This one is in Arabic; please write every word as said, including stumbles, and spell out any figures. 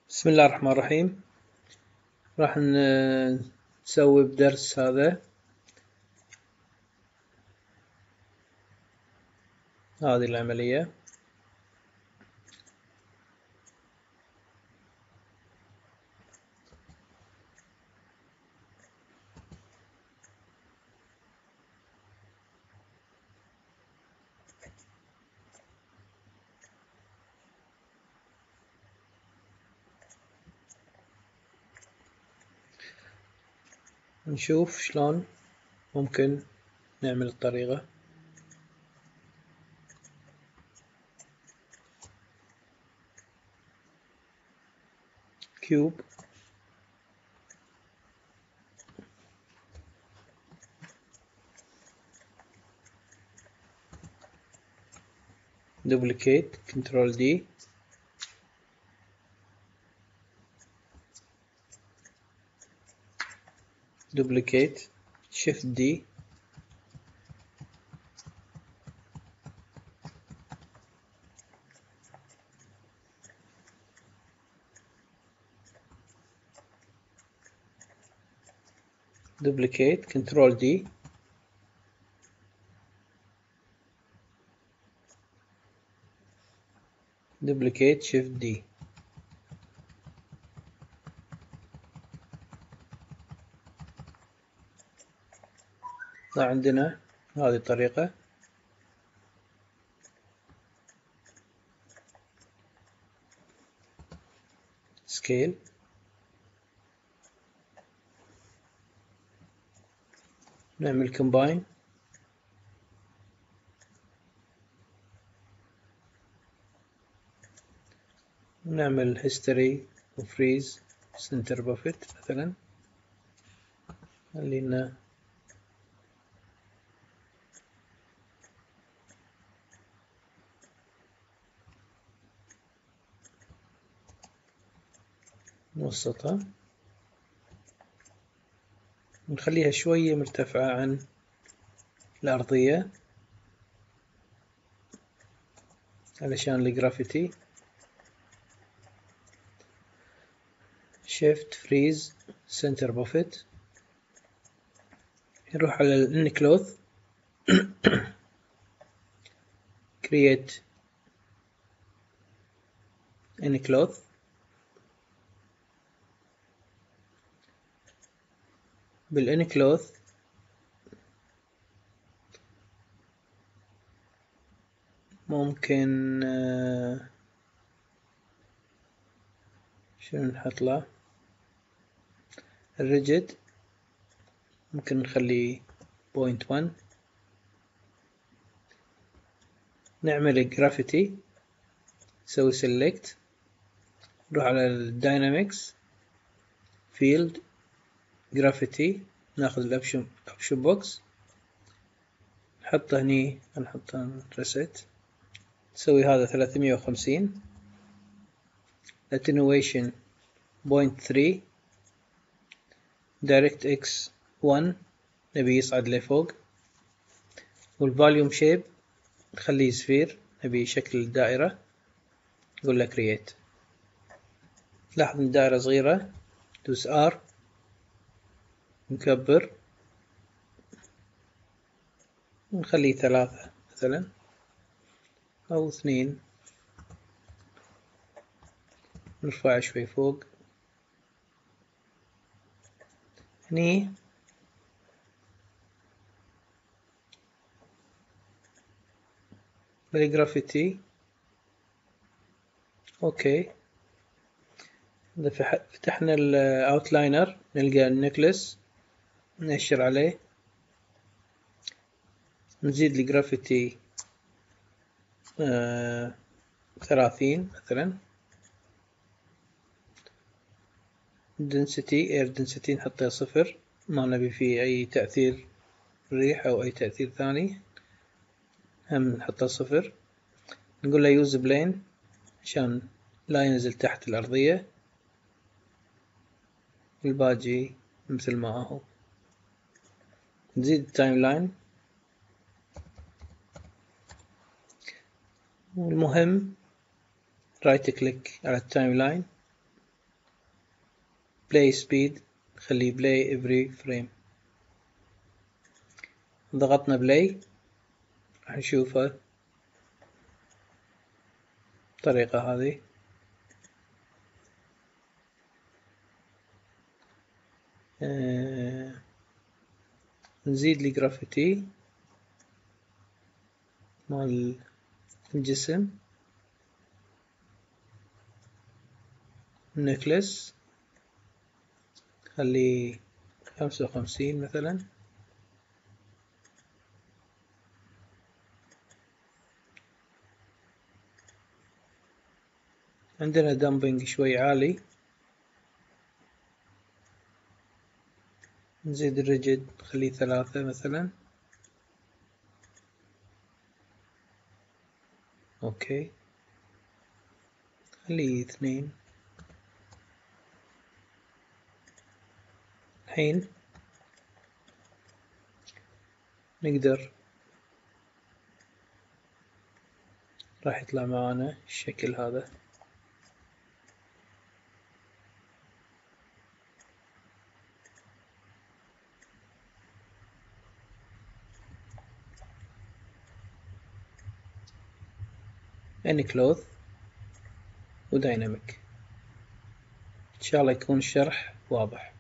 بسم الله الرحمن الرحيم. راح نسوي بدرس هذا هذه العملية. نشوف شلون ممكن نعمل الطريقة. كيوب دوبليكيت كنترول دي دوبليكيت شيفت دي دوبليكيت كنترول دي دوبليكيت شيفت دي. عندنا هذه الطريقة. سكيل نعمل كومباين ونعمل هيستوري وفريز سنتر بافيت مثلا. خلينا نوسطها ونخليها شوية مرتفعة عن الأرضية علشان الجرافيتي. شيفت فريز سنتر بوفيت. نروح على الانكلوث create انكلوث بالانكلوث ممكن آه شنو نحط له الريجيد ممكن نخليه بوينت ون. نعمل الجرافيتي نسوي سيلكت نروح على الداينامكس فيلد جرافيتي ناخذ الاوبشن اوبشن بوكس نحطه هني نحطه ريست نسوي هذا ثلاثمية وخمسين attenuation بوينت ثري direct x ون نبي يصعد لفوق والفوليوم شيب نخليه سفير نبي شكل الدائرة نقول له create. تلاحظ ان الدائرة صغيرة دوس R نكبر ونخليه ثلاثة مثلا أو اثنين نرفعه شوي فوق. هني بالجرافيتي اوكي. إذا فتحنا الاوتلاينر نلقى النكلس نأشر عليه نزيد الجرافيتي آه ثلاثين مثلا. density air density نحطها صفر ما نبي فيه أي تأثير ريح أو أي تأثير ثاني هم نحطها صفر. نقول له use plane عشان لا ينزل تحت الأرضية. الباقي مثل ما هو. نزيد التايم لاين والمهم رايت كليك على التايم لاين play speed خليه play every frame. ضغطنا play راح نشوفه الطريقة هذه. آه نزيد الجرافيتي مال الجسم، النكلس خليه خمسة وخمسين مثلا. عندنا دامبنج شوي عالي، نزيد الريجد خليه ثلاثة مثلا. اوكي خليه اثنين. الحين نقدر راح يطلع معنا الشكل هذا. any cloth ودايناميك. إن شاء الله يكون الشرح واضح.